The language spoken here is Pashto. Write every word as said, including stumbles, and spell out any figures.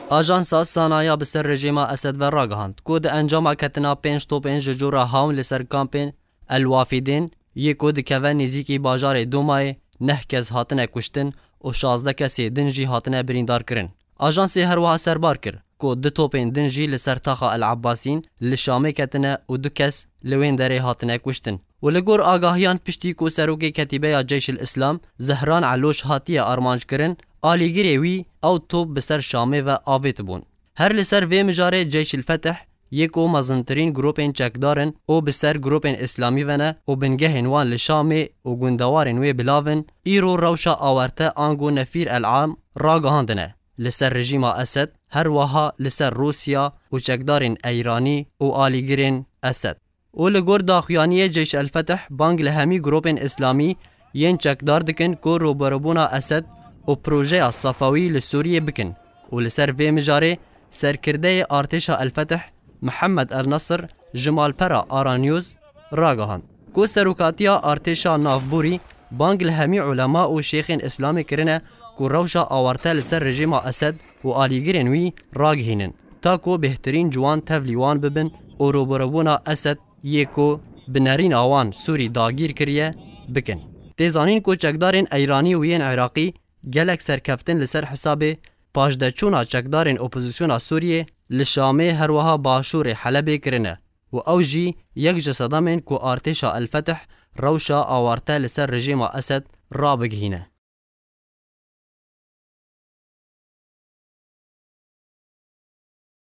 آژانسا سانایا بسر رژیما اسد و راگهاند کود انجام کتنا پنج تو پنج جورا هاون لسر کامپین الوافدین یک کود که و نزیکی باجار دومای نه کس هاتنه کشتن و شازده کسی دنجی هاتنه بریندار کرن. آژانسی هر وها سربار کر کو دو توپین دنجی لسر تاخا العباسین لشامه کتنه و دو کس لوین داره هاتنه کشتن. و لگور آگاهیان پشتی کو سروک کتیبه جیش الاسلام زهران علوش هاتیه آرمانج کرن آلیگیری وی او توپ بسر شامه و آویت بون. هر لسر وی مجاره جیش الفتح یکو مزنترین گروپین چکدارن او بسر گروپین اسلامی ونه او بنگهن وان لشامه او گندوارن وی بلاون ایرو روشا آورته آنگو نفیر العام راگهاندنه. لسر رژیم اسد هر وها لسر روسیا و چکدارن ایرانی او آلیگیرین اسد. او لگور داخویانی جیش الفتح بانگ لهمی گروپین اسلامی ین چکدار دکن کو روبربونا اسد و پروژه صفوی لسوریه بکن و لسر وی مجاره سرکرده ارتشا الفتح محمد النصر جمال پرا آرانیوز راگهان کو سروکاتیا ارتشا نافبوری بانگ لهمی علماء و شیخین اسلامی کرنه کو روشا آورته لسر رژیم اسد و آلیگیرن وی راگهینن تا کو بهترین جوان تفلیوان ببن و روبربونا اسد یکو بنرین آوان سوری داگیر کریه بکن. تیزانین کو چکدارین ایرانی و ین عراقی گلک سرکفتن لسر حساب پاشده چونا چکدارین اپوزیسیونا سوریه لشامه هر وها باشور حلب کرنه و اوجی یک جسدامین کو ارتشا الفتح روشا آورته لسر رژیم اسد را بگهینه.